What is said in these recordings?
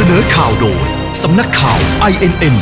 เสนอข่าวโดยสำนักข่าว INN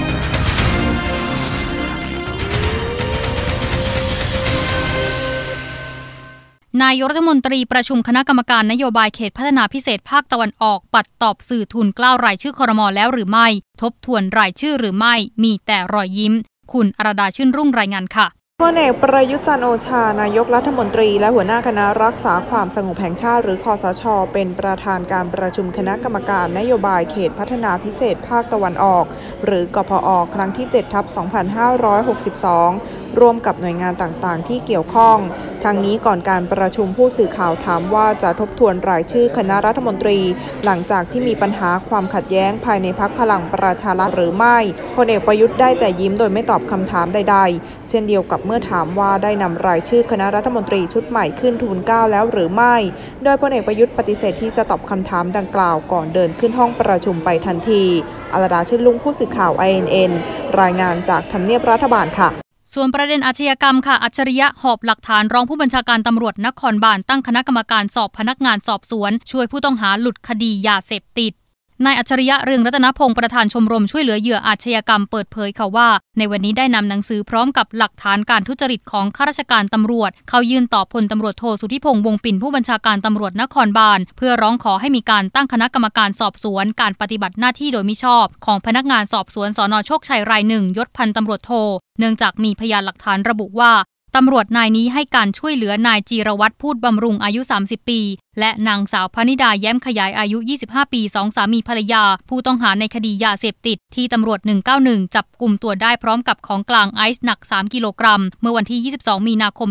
นายกรัฐมนตรีประชุมคณะกรรมการนโยบายเขตพัฒนาพิเศษภาคตะวันออกปัดตอบสื่อทูลเกล้ารายชื่อครม.แล้วหรือไม่ทบทวนรายชื่อหรือไม่มีแต่รอยยิ้มคุณอรดาชื่นรุ่งรายงานค่ะพลเอกประยุทธ์จันทร์โอชานายกรัฐมนตรีและหัวหน้าคณะรักษาความสงบแห่งชาติหรือคสช.เป็นประธานการประชุมคณะกรรมการนโยบายเขตพัฒนาพิเศษภาคตะวันออกหรือกพอ.ครั้งที่ 7/2562 ร่วมกับหน่วยงานต่างๆที่เกี่ยวข้องทั้งนี้ก่อนการประชุมผู้สื่อข่าวถามว่าจะทบทวนรายชื่อคณะรัฐมนตรีหลังจากที่มีปัญหาความขัดแย้งภายในพรรคพลังประชารัฐหรือไม่พลเอกประยุทธ์ได้แต่ยิ้มโดยไม่ตอบคำถามใดๆเช่นเดียวกับเมื่อถามว่าได้นำรายชื่อคณะรัฐมนตรีชุดใหม่ขึ้นทูลเกล้าแล้วหรือไม่โดยพลเอกประยุทธ์ปฏิเสธที่จะตอบคำถามดังกล่าวก่อนเดินขึ้นห้องประชุมไปทันทีอรดาชื่นรุ่งผู้สื่อข่าว INN รายงานจากทำเนียบรัฐบาลค่ะส่วนประเด็นอาชญากรรมค่ะอัจฉริยะหอบหลักฐานรองผู้บัญชาการตำรวจนครบาลตั้งคณะกรรมการสอบพนักงานสอบสวนช่วยผู้ต้องหาหลุดคดียาเสพติดนายอัจฉริยะเรืองรัตนพงศ์ประธานชมรมช่วยเหลือเหยื่ออาชญากรรมเปิดเผยค่ะว่าในวันนี้ได้นำหนังสือพร้อมกับหลักฐานการทุจริตของข้าราชการตำรวจเข้ายื่นต่อพลตำรวจโทสุทธิพงษ์วงศ์ปิ่นผู้บัญชาการตำรวจนครบาลเพื่อร้องขอให้มีการตั้งคณะกรรมการสอบสวนการปฏิบัติหน้าที่โดยมิชอบของพนักงานสอบสวนสน.โชคชัยรายหนึ่งยศพันตำรวจโทเนื่องจากมีพยานหลักฐานระบุว่าตำรวจนายนี้ให้การช่วยเหลือนายจีรวัตรพูดบำรุงอายุ30 ปีและนางสาวพนิดาแย้มขยายอายุ25 ปี2สามีภรรยาผู้ต้องหาในคดียาเสพติดที่ตำรวจ191จับกุมตัวได้พร้อมกับของกลางไอซ์หนัก3กิโลกรัมเมื่อวันที่22มีนาคม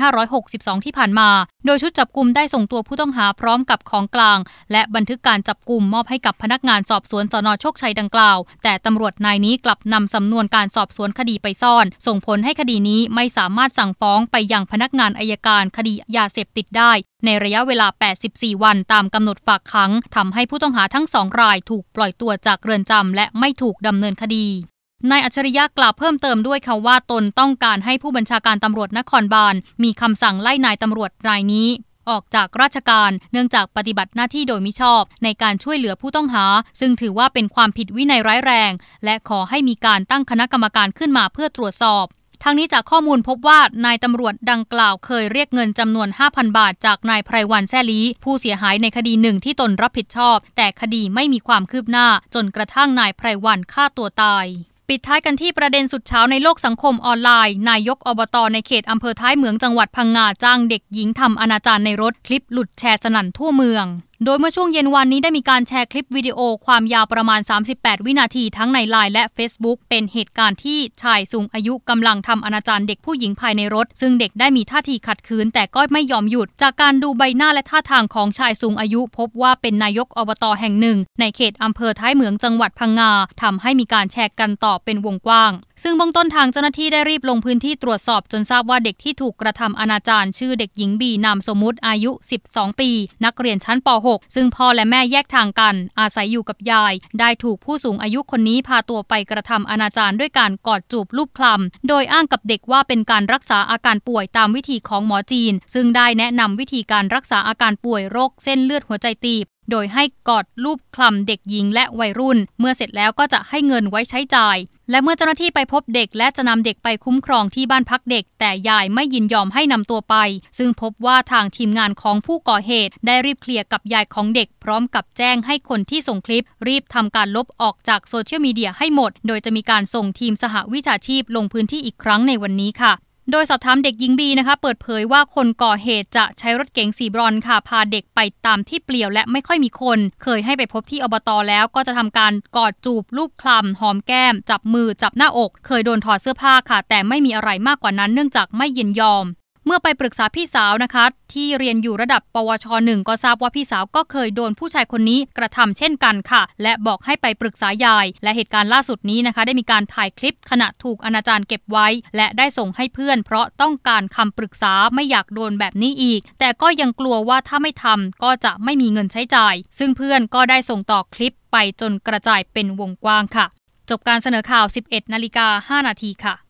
2562ที่ผ่านมาโดยชุดจับกุมได้ส่งตัวผู้ต้องหาพร้อมกับของกลางและบันทึกการจับกุมมอบให้กับพนักงานสอบสวนสน.โชคชัยดังกล่าวแต่ตำรวจนายนี้กลับนำสำนวนการสอบสวนคดีไปซ่อนส่งผลให้คดีนี้ไม่สามารถสั่งฟ้องไปยังพนักงานอัยการคดียาเสพติดได้ในระยะเวลา84วันตามกำหนดฝากขังทำให้ผู้ต้องหาทั้ง2รายถูกปล่อยตัวจากเรือนจำและไม่ถูกดำเนินคดีนายอัจฉริยะกล่าวเพิ่มเติมด้วยค่ะว่าตนต้องการให้ผู้บัญชาการตำรวจนครบาลมีคำสั่งไล่นายตำรวจรายนี้ออกจากราชการเนื่องจากปฏิบัติหน้าที่โดยมิชอบในการช่วยเหลือผู้ต้องหาซึ่งถือว่าเป็นความผิดวินัยร้ายแรงและขอให้มีการตั้งคณะกรรมการขึ้นมาเพื่อตรวจสอบทั้งนี้จากข้อมูลพบว่านายตำรวจดังกล่าวเคยเรียกเงินจำนวน 5,000 บาทจากนายไพรวันแซ่ลีผู้เสียหายในคดีหนึ่งที่ตนรับผิดชอบแต่คดีไม่มีความคืบหน้าจนกระทั่งนายไพรวันฆ่าตัวตายปิดท้ายกันที่ประเด็นสุดเช้าในโลกสังคมออนไลน์นายกอบต.ในเขตอำเภอท้ายเหมืองจังหวัดพังงาจ้างเด็กหญิงทำอนาจารในรถคลิปหลุดแชร์สนั่นทั่วเมืองโดยเมื่อช่วงเย็นวันนี้ได้มีการแชร์คลิปวิดีโอความยาวประมาณ38วินาทีทั้งใน LINE และ Facebook เป็นเหตุการณ์ที่ชายสูงอายุกำลังทำอนาจารเด็กผู้หญิงภายในรถซึ่งเด็กได้มีท่าทีขัดขืนแต่ก็ไม่ยอมหยุดจากการดูใบหน้าและท่าทางของชายสูงอายุพบว่าเป็นนายกอบต.แห่งหนึ่งในเขตอำเภอท้ายเหมืองจังหวัดพังงาทำให้มีการแชร์กันต่อเป็นวงกว้างซึ่งเบื้องต้นทางเจ้าหน้าที่ได้รีบลงพื้นที่ตรวจสอบจนทราบว่าเด็กที่ถูกกระทำอนาจารชื่อเด็กหญิงบีนามสมมุติอายุ12 ปีนักเรียนชั้นป .6 ซึ่งพ่อและแม่แยกทางกันอาศัยอยู่กับยายได้ถูกผู้สูงอายุคนนี้พาตัวไปกระทำอนาจารด้วยการกอดจูบลูบคลำโดยอ้างกับเด็กว่าเป็นการรักษาอาการป่วยตามวิธีของหมอจีนซึ่งได้แนะนำวิธีการรักษาอาการป่วยโรคเส้นเลือดหัวใจตีบโดยให้กอดลูบคลำเด็กหญิงและวัยรุ่นเมื่อเสร็จแล้วก็จะให้เงินไว้ใช้จ่ายและเมื่อเจ้าหน้าที่ไปพบเด็กและจะนำเด็กไปคุ้มครองที่บ้านพักเด็กแต่ยายไม่ยินยอมให้นำตัวไปซึ่งพบว่าทางทีมงานของผู้ก่อเหตุได้รีบเคลียร์กับยายของเด็กพร้อมกับแจ้งให้คนที่ส่งคลิปรีบทำการลบออกจากโซเชียลมีเดียให้หมดโดยจะมีการส่งทีมสหวิชาชีพลงพื้นที่อีกครั้งในวันนี้ค่ะโดยสอบถามเด็กหญิงบีนะคะเปิดเผยว่าคนก่อเหตุจะใช้รถเก๋งสีบรอนซ์ค่ะพาเด็กไปตามที่เปลี่ยวและไม่ค่อยมีคนเคยให้ไปพบที่อบต.แล้วก็จะทำการกอดจูบลูบคลำหอมแก้มจับมือจับหน้าอกเคยโดนถอดเสื้อผ้าค่ะแต่ไม่มีอะไรมากกว่านั้นเนื่องจากไม่ยินยอมเมื่อไปปรึกษาพี่สาวนะคะที่เรียนอยู่ระดับปวช.1ก็ทราบว่าพี่สาวก็เคยโดนผู้ชายคนนี้กระทำเช่นกันค่ะและบอกให้ไปปรึกษายายและเหตุการณ์ล่าสุดนี้นะคะได้มีการถ่ายคลิปขณะถูกอนาจารเก็บไว้และได้ส่งให้เพื่อนเพราะต้องการคำปรึกษาไม่อยากโดนแบบนี้อีกแต่ก็ยังกลัวว่าถ้าไม่ทำก็จะไม่มีเงินใช้จ่ายซึ่งเพื่อนก็ได้ส่งต่อคลิปไปจนกระจายเป็นวงกว้างค่ะจบการเสนอข่าว 11:05 นาทีค่ะ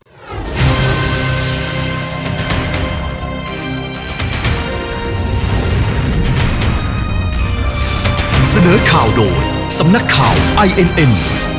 เสนอข่าวโดยสำนักข่าว INN